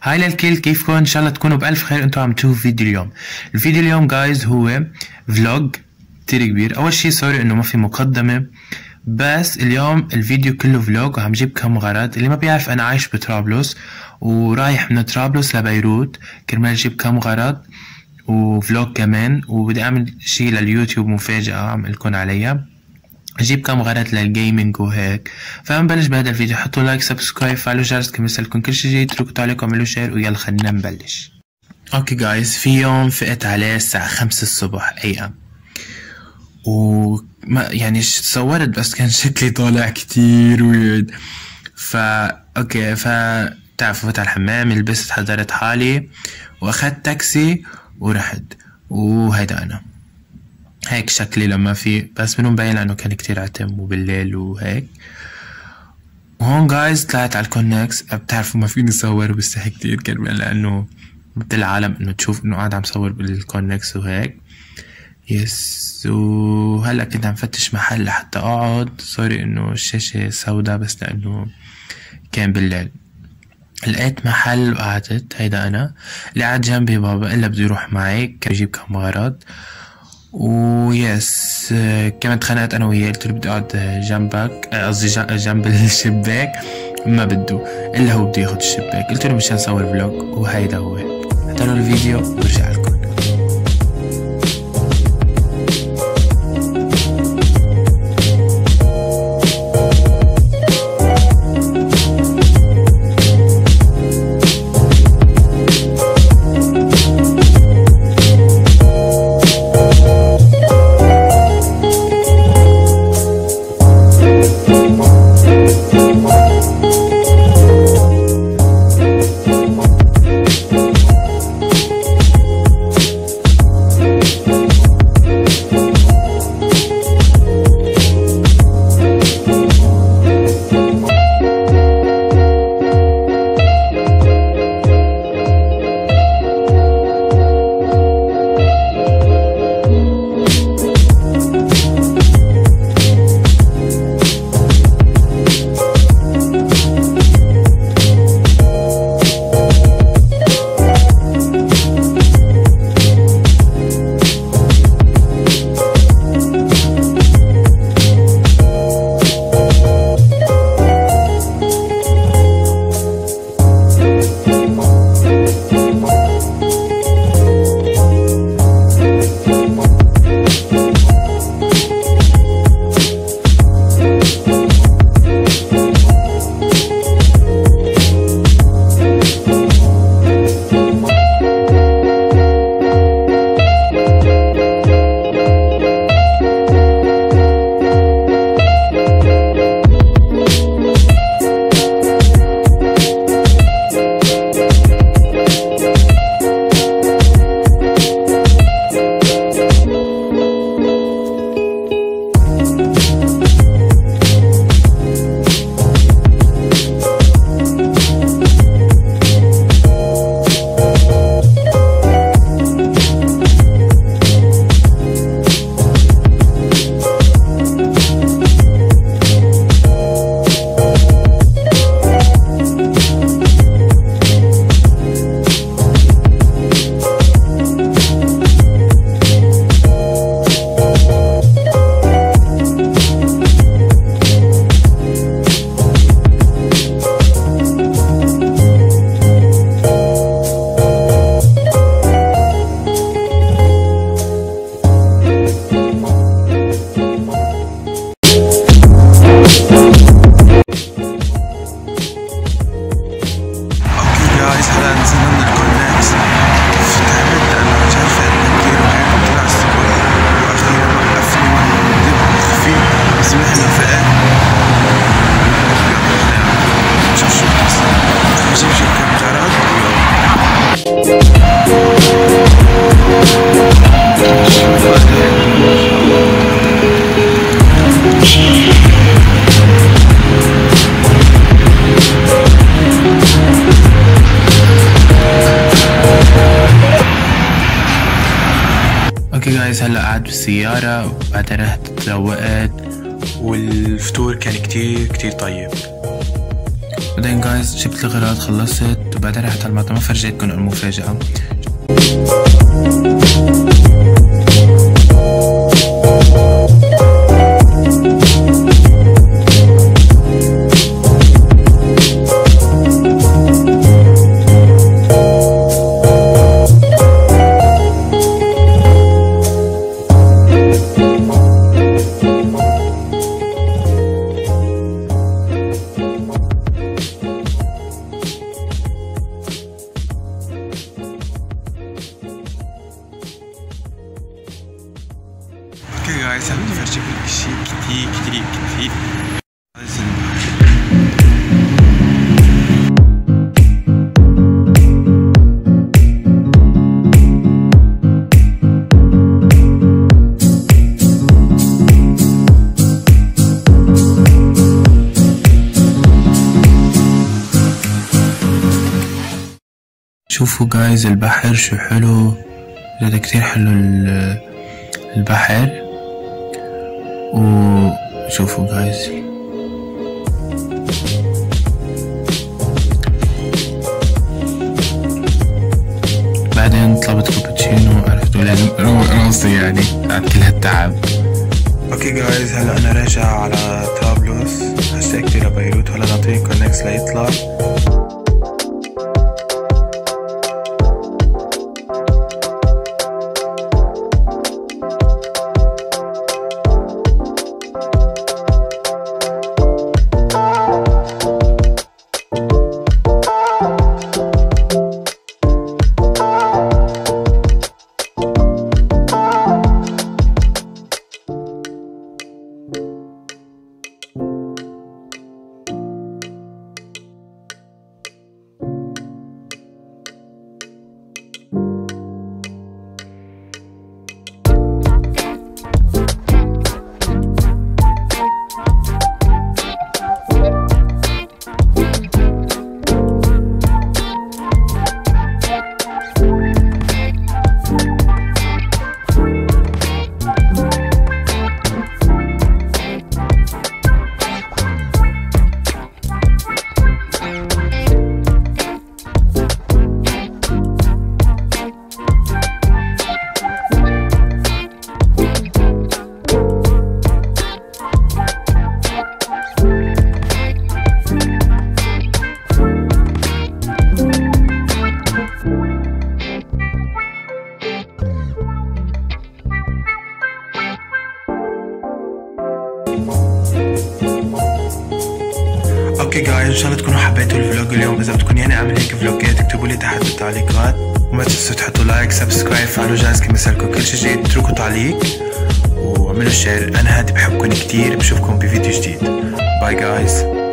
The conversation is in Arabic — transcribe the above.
هاي للكل، كيفكم؟ ان شاء الله تكونوا بألف خير. انتوا عم تشوفوا فيديو اليوم. الفيديو اليوم جايز هو فلوج كتير كبير. اول شي سوري انه ما في مقدمة، بس اليوم الفيديو كله فلوج وعم جيب كم غرض. اللي ما بيعرف انا عايش بطرابلس ورايح من طرابلس لبيروت كرمال جيب كم غرض وفلوج كمان، وبدي اعمل شي لليوتيوب مفاجأة عم لكم عليها، اجيب كم غرض للجيمنج وهيك. فنبلش بهذا الفيديو. حطوا لايك، سبسكرايب، فعلوا جرس كرمال يوصلكم كل شي جديد. اتركوا تعليق واعملوا شير ويلا خلينا نبلش. اوكي جايز، في يوم فقت عليه الساعة 5 الصبح AM، وما يعني صورت بس كان شكلي طالع كتير ويرد. اوكي، تعرفوا فت على الحمام، لبست، حضرت حالي واخدت تاكسي ورحت. وهيدا انا هيك شكلي لما في، بس منو مبين لانه كان كتير عتم وبالليل وهيك. وهون جايز طلعت على الكونكس. بتعرفوا ما فيني صور بستحي كتير كرمال لانه بدي العالم انه تشوف انه قاعد عم صور بالكونكس وهيك. يس، وهلا كنت عم فتش محل لحتى اقعد. سوري انه الشاشة سودا بس لانه كان بالليل. لقيت محل وقعدت. هيدا انا اللي قاعد جنبي بابا الا بده يروح معي كان يجيب كم غرض. ويس كمان اتخانقت انا وياه، قلت له بدي اقعد جنبك، قصدي جنب الشباك، ما بده الا هو بده ياخد الشباك. قلت له مشان نصور فلوج، وهيدا هو. احضروا الفيديو وبرجع لكم. اوكي جايز، هلا قاعد بالسيارة وبعدين رحت تروقت والفطور كان كتير طيب. بعدين جايز جبت الغراض خلصت، وبعدين رحت على المطعم. ما فرجيتكم المفاجأة. اوكي جايز، هلا بدي افرجيكم اشي كتير كتير كتير. شوفوا جايز البحر شو حلو، جد كتير حلو البحر. وشوفوا جايز بعدين طلبت كابتشينو، عرفتوا لازم روق راسي يعني بعد كل هالتعب. اوكي جايز، هلا انا راجع على طرابلس، اشتقت لبيروت. هلا ناطرين كونكس ليطلع. اوكي جايز، ان شاء الله تكونوا حبيتوا الفلوج اليوم. اذا بدكم يعني اعمل هيك فلوجات اكتبوا لي تحت بالتعليقات، وما تنسوا تحطوا لايك سبسكرايب فعلوا جرس كي يصلكم كل شي جديد. اتركوا تعليق واعملوا شير. انا هادي بحبكم كتير، بشوفكم بفيديو جديد. باي جايز.